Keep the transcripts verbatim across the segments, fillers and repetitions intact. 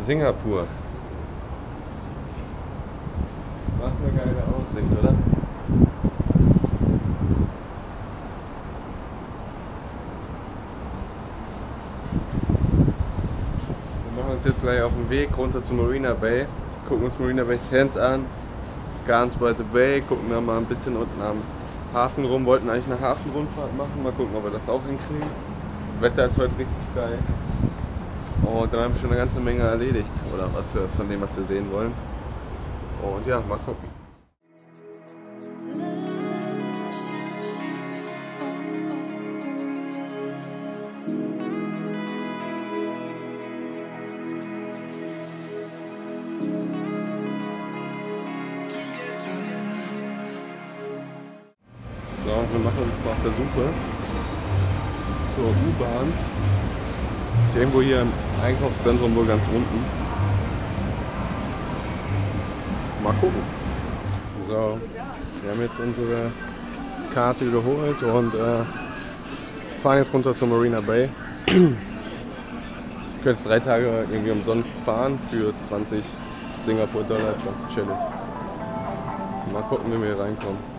Singapur. Was eine geile Aussicht, oder? Wir machen uns jetzt gleich auf den Weg runter zu Marina Bay. Gucken uns Marina Bay Sands an. Gardens by the Bay. Gucken dann mal ein bisschen unten am Hafen rum. Wollten eigentlich eine Hafenrundfahrt machen. Mal gucken, ob wir das auch hinkriegen. Wetter ist heute richtig geil. Und dann haben wir schon eine ganze Menge erledigt, oder was wir von dem, was wir sehen wollen. Und ja, mal gucken. So, wir machen uns mal auf der Suche zur U-Bahn. Ist irgendwo hier im Einkaufszentrum wohl ganz unten. Mal gucken. So, wir haben jetzt unsere Karte wiederholt und äh, fahren jetzt runter zur Marina Bay. Wir können jetzt drei Tage irgendwie umsonst fahren für zwanzig Singapur-Dollar, ganz chillig. Mal gucken, wie wir hier reinkommen.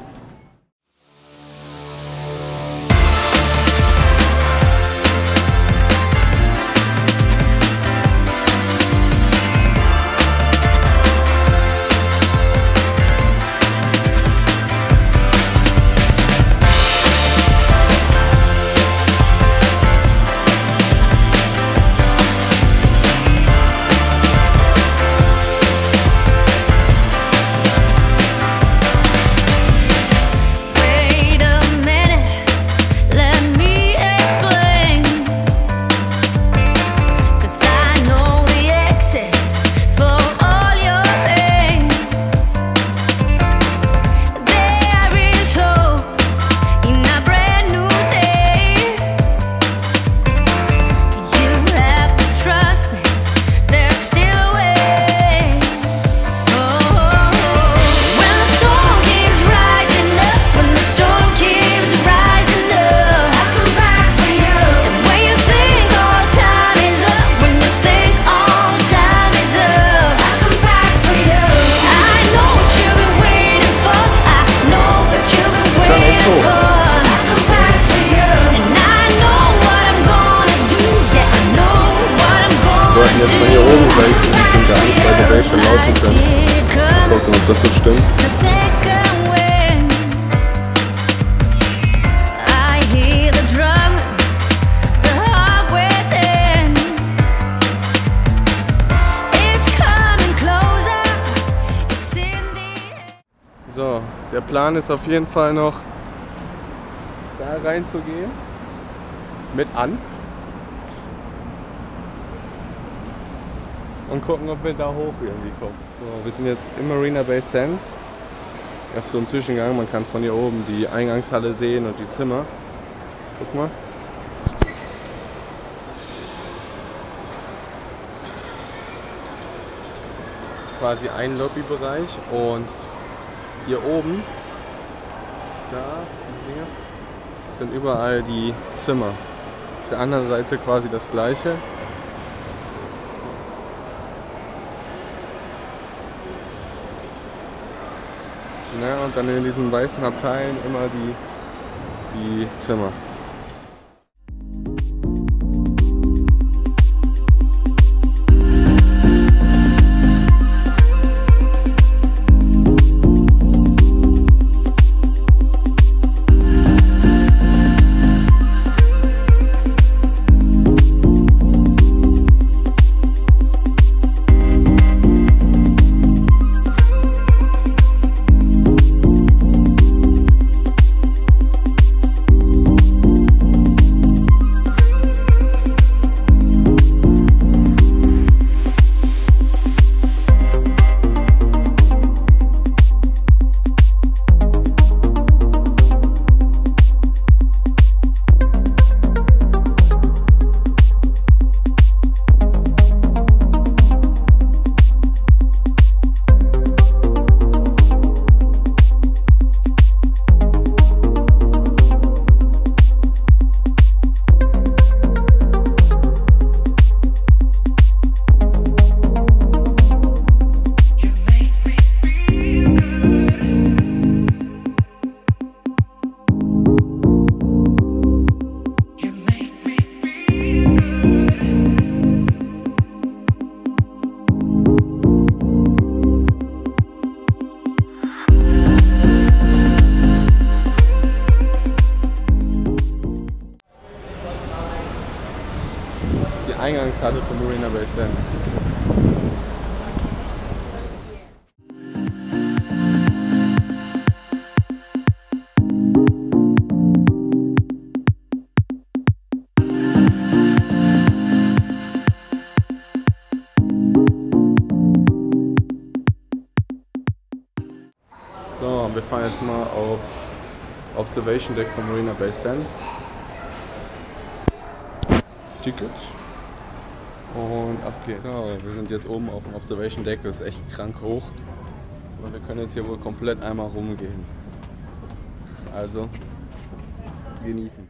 Jetzt mal hier oben, weil ich den gar nicht bei der Bay schon laufen kann. Mal gucken, ob das so stimmt. So, der Plan ist auf jeden Fall noch da reinzugehen. Mit an. Und gucken, ob wir da hoch irgendwie kommen. So, wir sind jetzt im Marina Bay Sands. Auf so einem Zwischengang. Man kann von hier oben die Eingangshalle sehen und die Zimmer. Guck mal. Das ist quasi ein Lobbybereich und hier oben, da hier, sind überall die Zimmer. Auf der anderen Seite quasi das gleiche. Ja, und dann in diesen weißen Abteilen immer die, die Zimmer. Eingangshalle von Marina Bay Sands. So, wir fahren jetzt mal auf Observation Deck von Marina Bay Sands. Tickets. Und ab geht's. So, wir sind jetzt oben auf dem Observation Deck, das ist echt krank hoch. Und wir können jetzt hier wohl komplett einmal rumgehen. Also, genießen.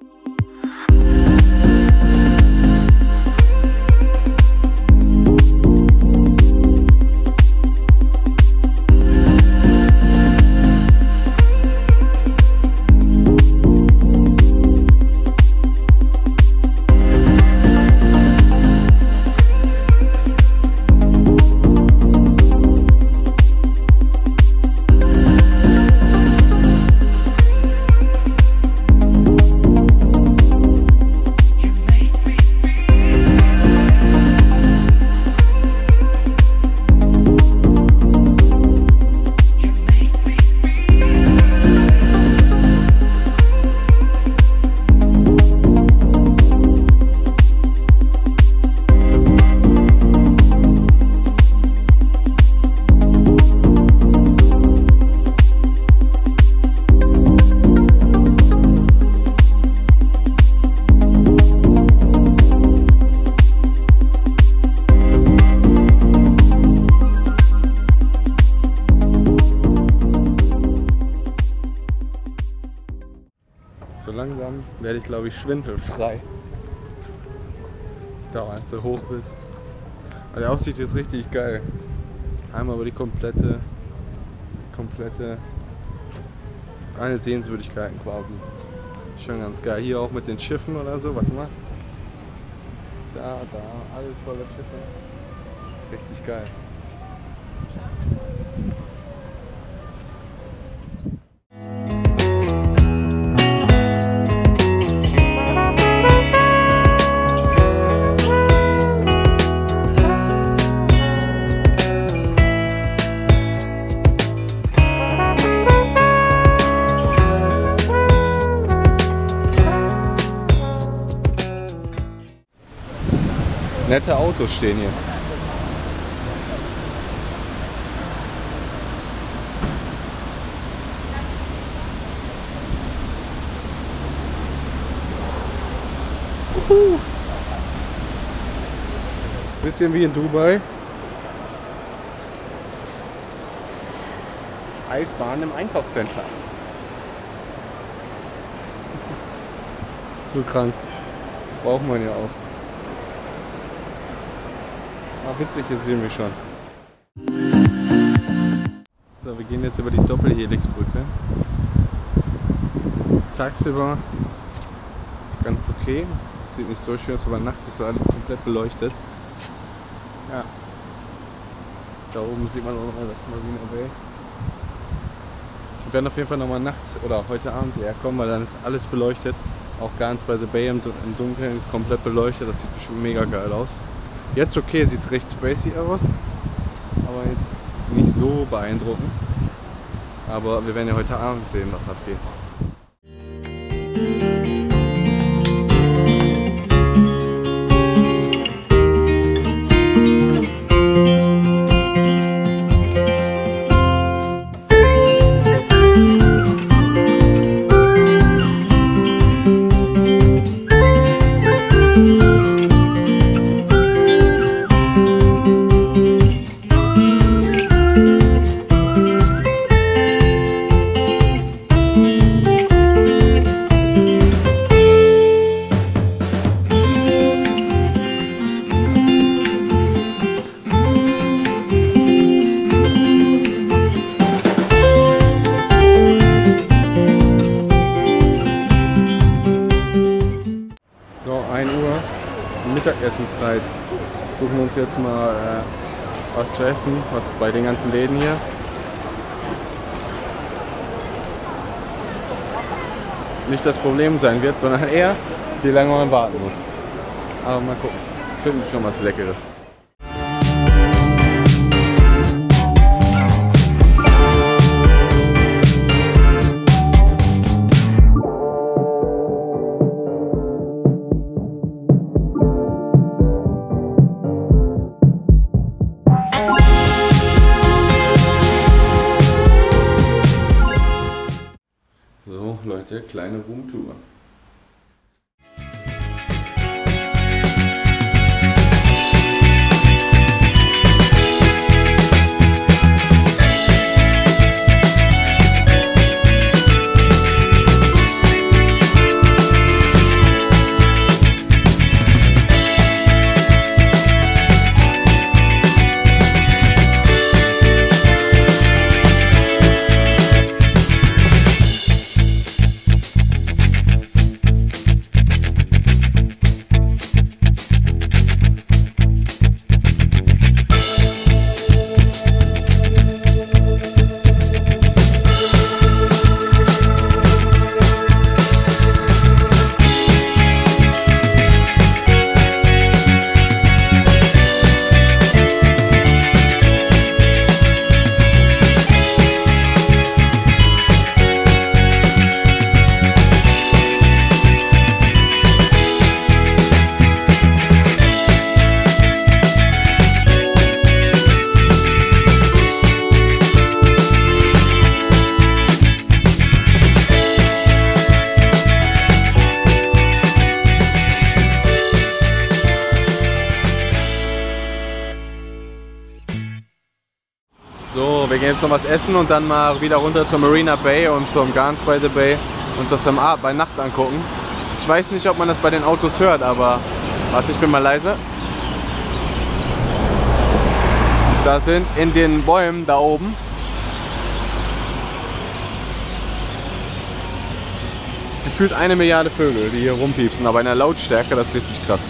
So langsam werde ich, glaube ich, schwindelfrei. Da, als du hoch bist. Aber die Aussicht ist richtig geil. Einmal über die komplette, komplette, alle Sehenswürdigkeiten quasi. Schon ganz geil. Hier auch mit den Schiffen oder so. Warte mal. Da, da, alles voller Schiffe. Richtig geil. Nette Autos stehen hier. Uhu. Bisschen wie in Dubai. Eisbahn im Einkaufscenter. Zu krank. Braucht man ja auch. Ah, witzig ist irgendwie schon. So, wir gehen jetzt über die Doppelhelixbrücke. Tagsüber ganz okay. Sieht nicht so schön aus, aber nachts ist alles komplett beleuchtet. Ja. Da oben sieht man auch noch das Marina Bay. Wir werden auf jeden Fall nochmal nachts oder heute Abend hierher kommen, weil dann ist alles beleuchtet. Auch Gardens by the Bay im Dunkeln ist komplett beleuchtet. Das sieht bestimmt mega geil aus. Jetzt okay, sieht es recht spacey aus, aber jetzt nicht so beeindruckend. Aber wir werden ja heute Abend sehen, was abgeht. Mittagessenszeit. Suchen wir uns jetzt mal äh, was zu essen, was bei den ganzen Läden hier. Nicht das Problem sein wird, sondern eher, wie lange man warten muss. Aber mal gucken. finden schon was Leckeres. So Leute, kleine Roomtour. So, wir gehen jetzt noch was essen und dann mal wieder runter zur Marina Bay und zum Gardens by the Bay uns das beim Ab bei Nacht angucken. Ich weiß nicht, ob man das bei den Autos hört, aber warte, ich bin mal leise. Da sind in den Bäumen da oben gefühlt eine Milliarde Vögel, die hier rumpiepsen, aber in der Lautstärke, das ist richtig krass.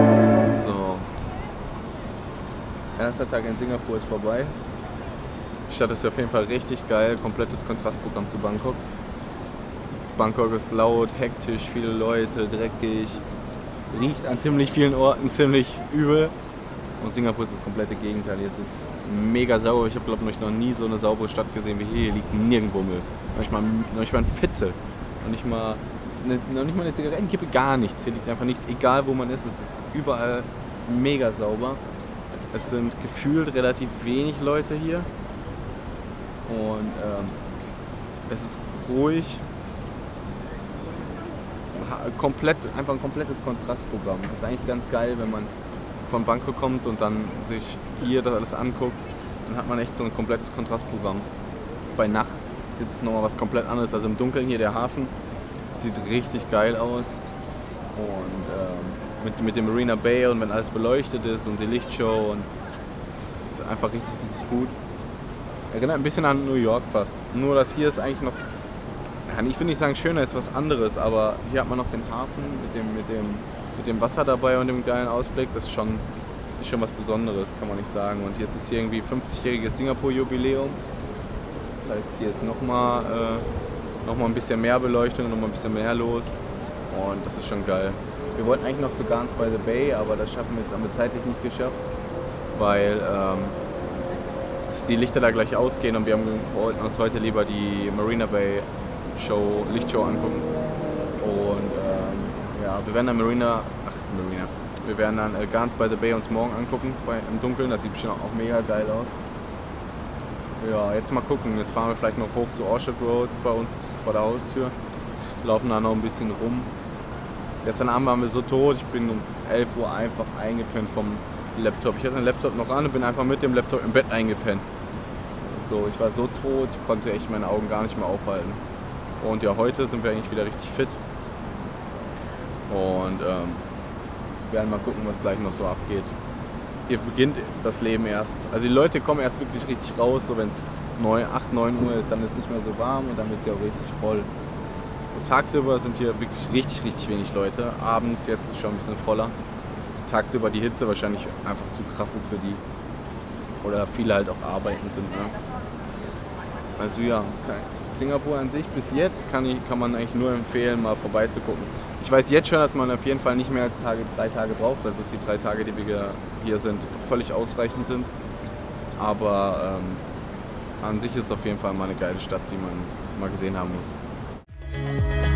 Erster Tag in Singapur ist vorbei. Die Stadt ist auf jeden Fall richtig geil, komplettes Kontrastprogramm zu Bangkok. Bangkok ist laut, hektisch, viele Leute, dreckig, riecht an ziemlich vielen Orten ziemlich übel. Und Singapur ist das komplette Gegenteil. Hier ist es mega sauber. Ich habe, glaube ich, noch nie so eine saubere Stadt gesehen wie hier. Hier liegt nirgendwo Müll. Noch nicht mal, noch nicht mal ein Fitzel. Noch nicht mal eine, noch nicht mal eine Zigarettenkippe, gar nichts. Hier liegt einfach nichts, egal wo man ist. Es ist überall mega sauber. Es sind gefühlt relativ wenig Leute hier. Und ähm, es ist ruhig. Komplett, einfach ein komplettes Kontrastprogramm. Das ist eigentlich ganz geil, wenn man von Bangkok kommt und dann sich hier das alles anguckt, dann hat man echt so ein komplettes Kontrastprogramm. Bei Nacht ist es nochmal was komplett anderes. Also im Dunkeln hier der Hafen sieht richtig geil aus. Und ähm, mit, mit dem Marina Bay und wenn alles beleuchtet ist und die Lichtshow und es ist einfach richtig, richtig gut. Erinnert ein bisschen an New York fast. Nur dass hier ist eigentlich noch, ich will nicht sagen schöner, ist was anderes, aber hier hat man noch den Hafen mit dem, mit dem, mit dem Wasser dabei und dem geilen Ausblick. Das ist schon, ist schon was Besonderes, kann man nicht sagen. Und jetzt ist hier irgendwie fünfzigjähriges Singapur-Jubiläum. Das heißt, hier ist nochmal äh, noch mal ein bisschen mehr Beleuchtung, nochmal ein bisschen mehr los. Und das ist schon geil. Wir wollten eigentlich noch zu Gardens by the Bay, aber das schaffen wir, haben wir zeitlich nicht geschafft, weil ähm, die Lichter da gleich ausgehen und wir haben, wollten uns heute lieber die Marina Bay Show, Lichtshow angucken. Und ähm, ja, wir werden dann Marina, ach Marina, wir werden dann äh, Gardens by the Bay uns morgen angucken bei, im Dunkeln. Das sieht bestimmt auch mega geil aus. Ja, jetzt mal gucken. Jetzt fahren wir vielleicht noch hoch zu Orchard Road bei uns vor der Haustür. Laufen da noch ein bisschen rum. Gestern Abend waren wir so tot. Ich bin um elf Uhr einfach eingepennt vom Laptop. Ich hatte den Laptop noch an und bin einfach mit dem Laptop im Bett eingepennt. So, ich war so tot, ich konnte echt meine Augen gar nicht mehr aufhalten. Und ja, heute sind wir eigentlich wieder richtig fit. Und ähm, wir werden mal gucken, was gleich noch so abgeht. Hier beginnt das Leben erst. Also die Leute kommen erst wirklich richtig raus, so wenn es acht, neun Uhr ist, dann ist es nicht mehr so warm und dann wird es ja auch richtig voll. Und tagsüber sind hier wirklich richtig, richtig wenig Leute. Abends jetzt ist schon ein bisschen voller. Tagsüber die Hitze wahrscheinlich einfach zu krass ist für die. Oder viele halt auch arbeiten sind. Ne? Also ja, okay. Singapur an sich bis jetzt kann, ich, kann man eigentlich nur empfehlen, mal vorbeizugucken. Ich weiß jetzt schon, dass man auf jeden Fall nicht mehr als Tage, drei Tage braucht. Also dass die drei Tage, die wir hier sind, völlig ausreichend sind. Aber ähm, an sich ist es auf jeden Fall mal eine geile Stadt, die man mal gesehen haben muss.